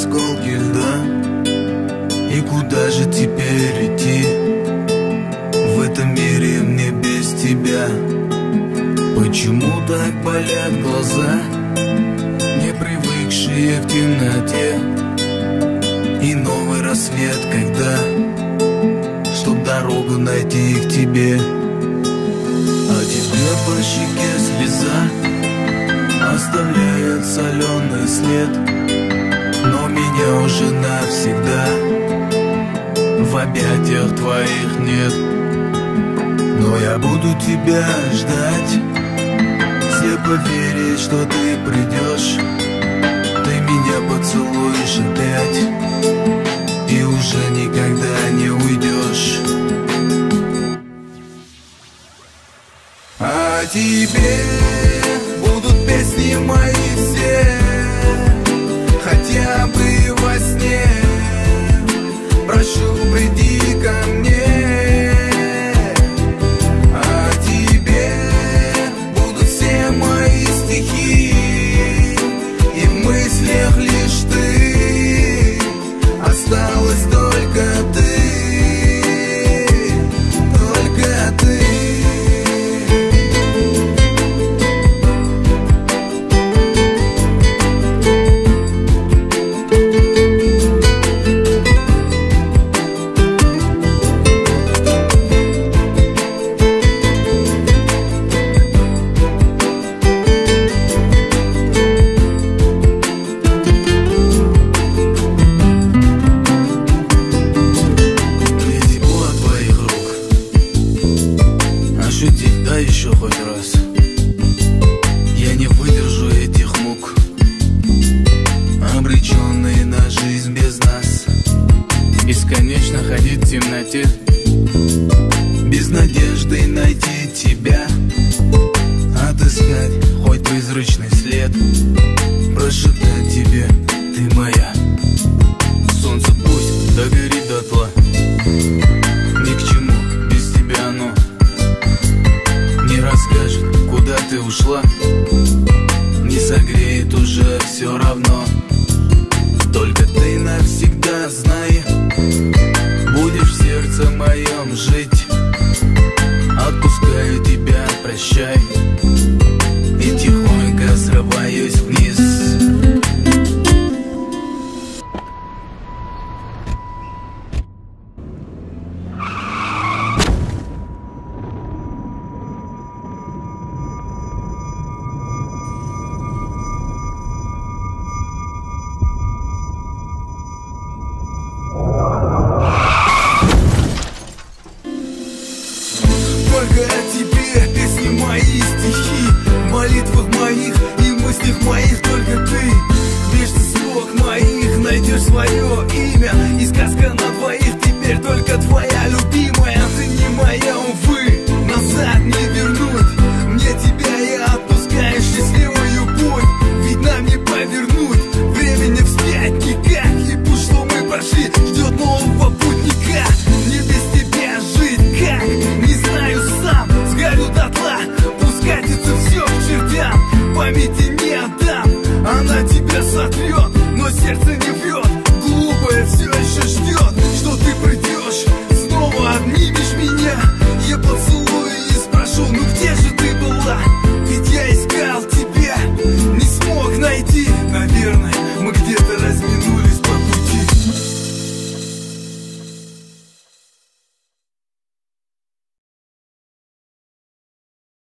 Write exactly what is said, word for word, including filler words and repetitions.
осколки льда. И куда же теперь идти? В этом мире мне без тебя. Почему так болят глаза, не привыкшие к темноте? И новый рассвет, когда, чтоб дорогу найти к тебе. А тебе по щеке слеза оставляет соленый след. Но меня уже навсегда в объятиях твоих нет. Но я буду тебя ждать, слепо верить, что ты придешь. Ты меня поцелуешь опять и уже никогда не уйдешь. А тебе будут песни мои все, хотя бы во сне. Прошу, приди ко мне. А тебе будут все мои стихи, и в мыслях лишь ты. Осталась только ты, только ты. Да еще хоть раз. Я не выдержу этих мук, обреченные на жизнь без нас. Бесконечно ходить в темноте, без надежды найти тебя. Отыскать хоть призрачный след, прошептать тебе: ты моя. Солнце пусть догорит дотла, ни к чему без тебя оно не расскажет, куда ты ушла, не согреет уже все равно. Только ты навсегда знай, будешь в сердце моем жить. Отпускаю тебя, прощай, и тихонько срываюсь вниз. Только о тебе песни мои, стихи, в молитвах моих и мыслях моих только ты. Между строк моих найдешь свое имя, и сказка на двоих теперь только твоя любимая. Ты не моя, увы, назад не вернуть. Мне тебя я отпускаю счастливую путь, ведь нам не повернуть.